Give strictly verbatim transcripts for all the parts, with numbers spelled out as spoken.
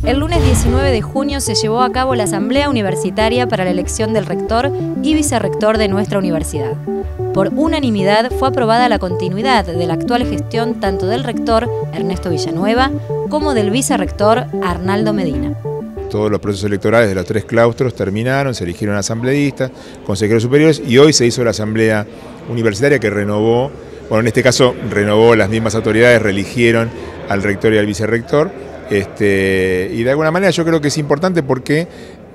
El lunes diecinueve de junio se llevó a cabo la Asamblea Universitaria para la elección del rector y vicerrector de nuestra universidad. Por unanimidad fue aprobada la continuidad de la actual gestión tanto del rector, Ernesto Villanueva, como del vicerrector, Arnaldo Medina. Todos los procesos electorales de los tres claustros terminaron, se eligieron asambleístas, consejeros superiores y hoy se hizo la Asamblea Universitaria que renovó, bueno, en este caso renovó las mismas autoridades, reeligieron al rector y al vicerrector. Este, y de alguna manera yo creo que es importante porque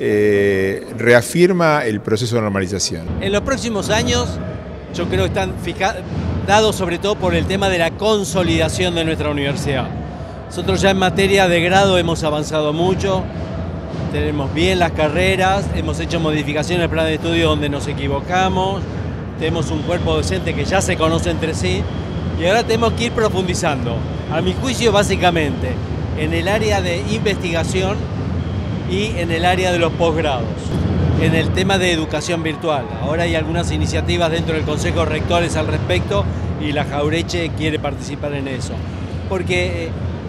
eh, reafirma el proceso de normalización. En los próximos años yo creo que están fijados, dados sobre todo por el tema de la consolidación de nuestra universidad. Nosotros ya en materia de grado hemos avanzado mucho, tenemos bien las carreras, hemos hecho modificaciones al plan de estudio donde nos equivocamos, tenemos un cuerpo docente que ya se conoce entre sí y ahora tenemos que ir profundizando. A mi juicio, básicamente, en el área de investigación y en el área de los posgrados, en el tema de educación virtual. Ahora hay algunas iniciativas dentro del Consejo de Rectores al respecto y la Jaureche quiere participar en eso. Porque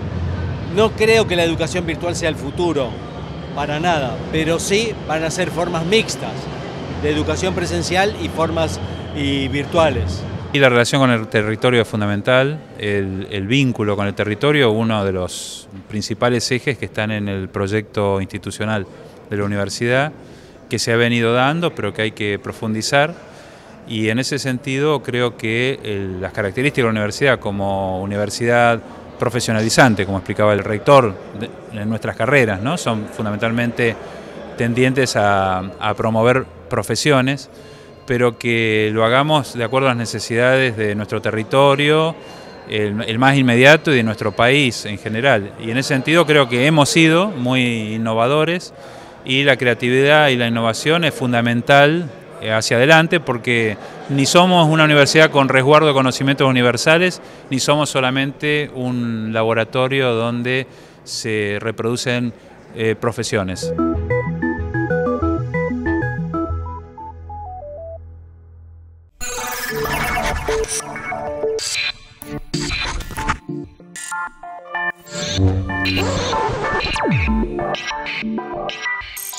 no creo que la educación virtual sea el futuro, para nada, pero sí van a ser formas mixtas de educación presencial y formas y virtuales. Y la relación con el territorio es fundamental, el, el vínculo con el territorio, uno de los principales ejes que están en el proyecto institucional de la universidad, que se ha venido dando, pero que hay que profundizar. Y en ese sentido creo que el, las características de la universidad como universidad profesionalizante, como explicaba el rector de, en nuestras carreras, ¿no? Son fundamentalmente tendientes a, a promover profesiones, pero que lo hagamos de acuerdo a las necesidades de nuestro territorio, el, el más inmediato y de nuestro país en general. Y en ese sentido creo que hemos sido muy innovadores y la creatividad y la innovación es fundamental hacia adelante porque ni somos una universidad con resguardo de conocimientos universales, ni somos solamente un laboratorio donde se reproducen eh, profesiones. We'll be right back.